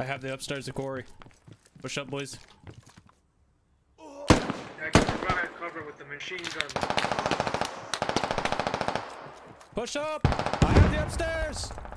I have the upstairs of Quarry. Push up, boys. Yeah, we're gonna cover with the machine gun. Push up! I have the upstairs!